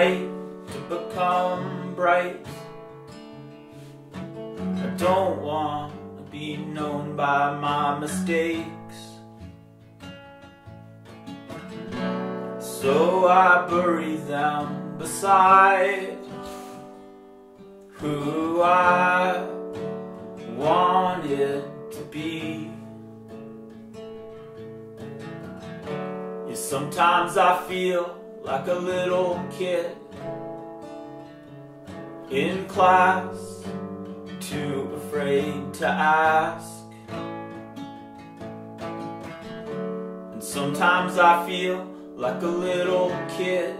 night to become bright. I don't want to be known by my mistakes. So I bury them beside who I wanted to be. Yeah, sometimes I feel like a little kid in class, too afraid to ask. And sometimes I feel like a little kid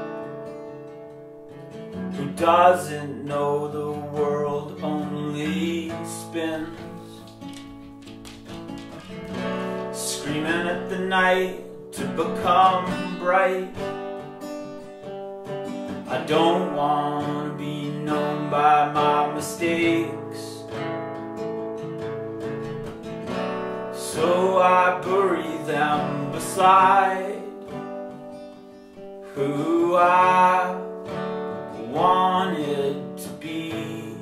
who doesn't know the world only spins, screaming at the night to become bright. I don't want to be known by my mistakes, so I bury them beside who I wanted to be.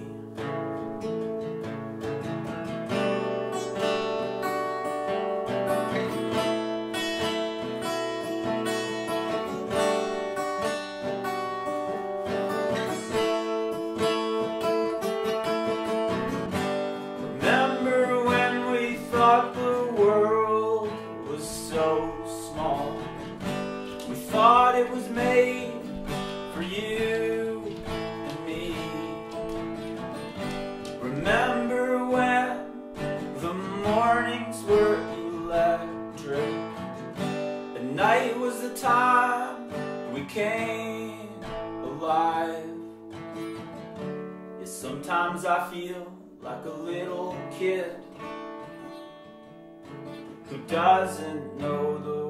Remember when we thought the world was so small? We thought it was made for you and me. Remember when the mornings were electric? At night was the time we came alive. Yeah, sometimes I feel like a little kid who doesn't know the